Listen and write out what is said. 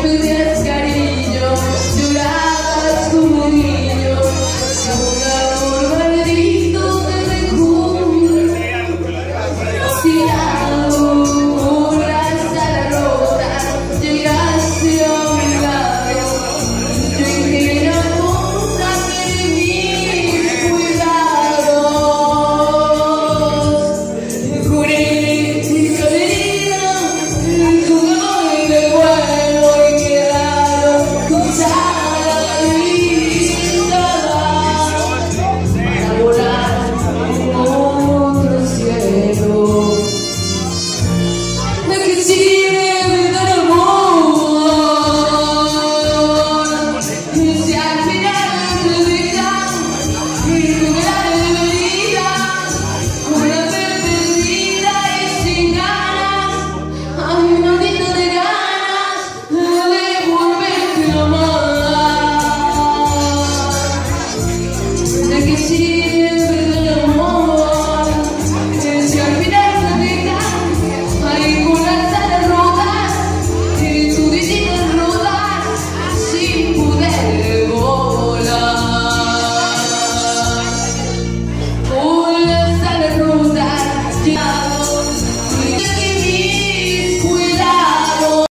pedías cariño, llorabas como un niño, un amor maldito te dejó tirado por la sala rota, llegaste a un lado, yo dije apúntate de mis cuidados, juré mi soledad, tu amor de bueno y quedaron cruzadas mis vidas para volar en otro cielo. ¿De qué sirve dar amor? Si al final te dejan y tu gran herida, una vez perdida y sin ganas, ay, maldita de ganas de volverte a amar. ¿De qué sirve